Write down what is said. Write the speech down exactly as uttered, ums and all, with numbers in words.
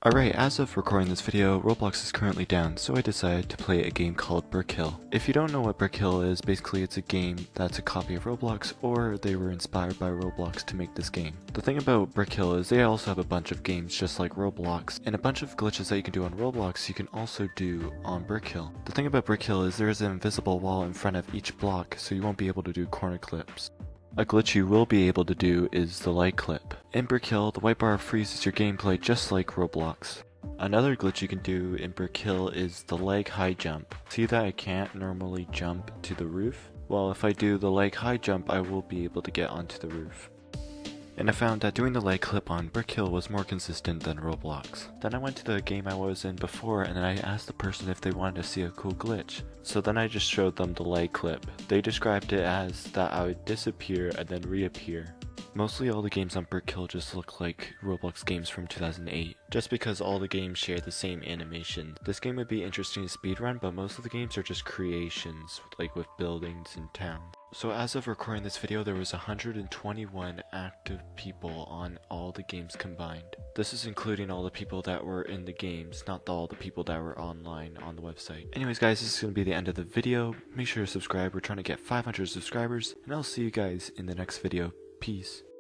Alright, as of recording this video, Roblox is currently down, so I decided to play a game called Brickhill. If you don't know what Brickhill is, basically it's a game that's a copy of Roblox, or they were inspired by Roblox to make this game. The thing about Brickhill is they also have a bunch of games just like Roblox, and a bunch of glitches that you can do on Roblox you can also do on Brickhill. The thing about Brickhill is there is an invisible wall in front of each block, so you won't be able to do corner clips. A glitch you will be able to do is the lag clip. In Brickhill, the white bar freezes your gameplay just like Roblox. Another glitch you can do in Brickhill is the lag high jump. See that I can't normally jump to the roof? Well, if I do the lag high jump, I will be able to get onto the roof. And I found that doing the lag clip on Brickhill was more consistent than Roblox. Then I went to the game I was in before and I asked the person if they wanted to see a cool glitch. So then I just showed them the lag clip. They described it as that I would disappear and then reappear. Mostly all the games on Brickhill just look like Roblox games from two thousand eight, just because all the games share the same animation. This game would be interesting to speedrun, but most of the games are just creations, like with buildings and towns. So as of recording this video, there was one hundred twenty-one active people on all the games combined. This is including all the people that were in the games, not all the people that were online on the website. Anyways guys, this is going to be the end of the video. Make sure to subscribe, we're trying to get five hundred subscribers, and I'll see you guys in the next video. Peace.